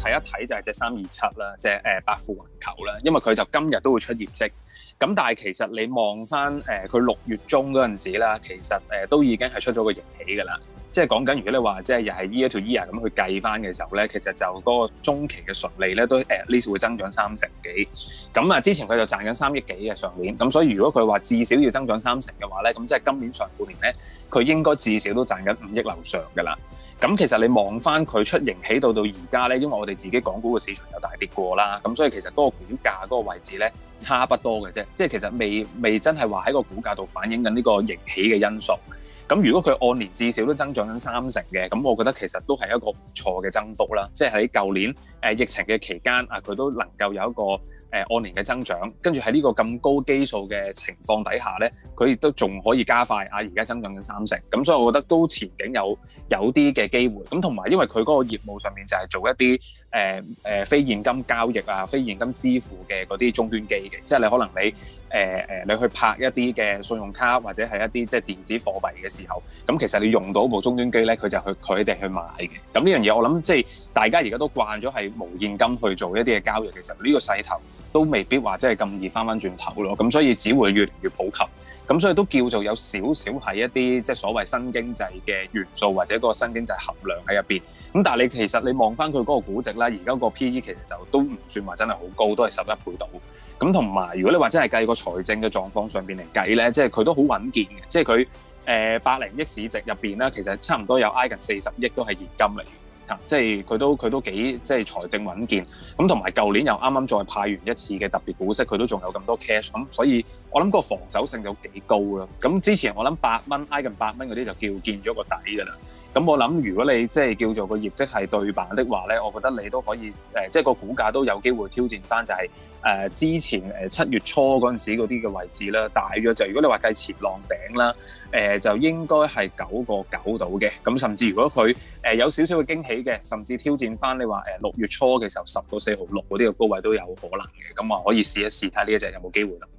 睇一睇就係隻327啦，隻百富環球啦，因為佢就今日都會出業績。咁但係其實你望翻佢6月中嗰陣時啦，其實都已經係出咗個盈喜㗎啦。即係講緊，如果你話即係又係 year to year 咁去計翻嘅時候咧，其實就嗰個中期嘅純利咧都 at least 會增長3成幾。咁啊，之前佢就賺緊3億幾嘅上年。咁所以如果佢話至少要增長3成嘅話咧，咁即係今年上半年咧，佢應該至少都賺緊5億樓上㗎啦。咁其實你望翻佢出盈喜到而家咧，因為我哋自己港股嘅市場有大跌過啦，咁所以其實嗰個股價嗰個位置咧差不多嘅啫，即係其實未真係話喺個股價度反映緊呢個盈喜嘅因素。咁如果佢按年至少都增長緊3成嘅，咁我覺得其實都係一個唔錯嘅增幅啦。即係喺舊年疫情嘅期間啊，佢都能夠有一個按年嘅增長，跟住喺呢個咁高基數嘅情況底下咧，佢亦都仲可以加快啊！而家增長緊3成，咁所以我覺得都前景有啲嘅機會。咁同埋因為佢嗰個業務上面就係做一啲非現金交易啊、非現金支付嘅嗰啲終端機嘅，即係你可能你去拍一啲嘅信用卡或者係一啲即係電子貨幣嘅時候，咁其實你用到部終端機咧，佢哋去買嘅。咁呢樣嘢我諗即係大家而家都慣咗係無現金去做一啲嘅交易，其實呢個勢頭都未必話真係咁易翻轉頭咯。咁所以只會越嚟越普及。咁所以都叫做有少少係一啲即係所謂新經濟嘅元素或者嗰個新經濟含量喺入邊。咁但係其實你望翻佢嗰個估值啦，而家個 PE 其實就都唔算話真係好高，都係11倍到。咁同埋如果你話真係計個財政嘅狀況上邊嚟計咧，即係佢都好穩健嘅，即係佢100億市值入邊咧，其實差唔多有挨近40億都係現金嚟。即係佢都幾即係財政穩健，咁同埋舊年又啱啱再派完一次嘅特別股息，佢都仲有咁多 cash， 咁所以我諗個防守性就幾高咯。咁之前我諗8蚊挨近8蚊嗰啲就叫見咗個底㗎啦。咁我諗如果你即係叫做個業績係對版的話咧，我覺得你都可以即係個股價都有機會挑戰翻就係之前7月初嗰陣時嗰啲嘅位置啦。大約就如果你話計前浪頂啦，就應該係9個9到嘅。咁甚至如果佢有少少嘅驚喜嘅，甚至挑戰翻你話6月初嘅時候10個4毫6嗰啲嘅高位都有可能嘅。咁啊可以試一試睇呢一隻有冇機會啦。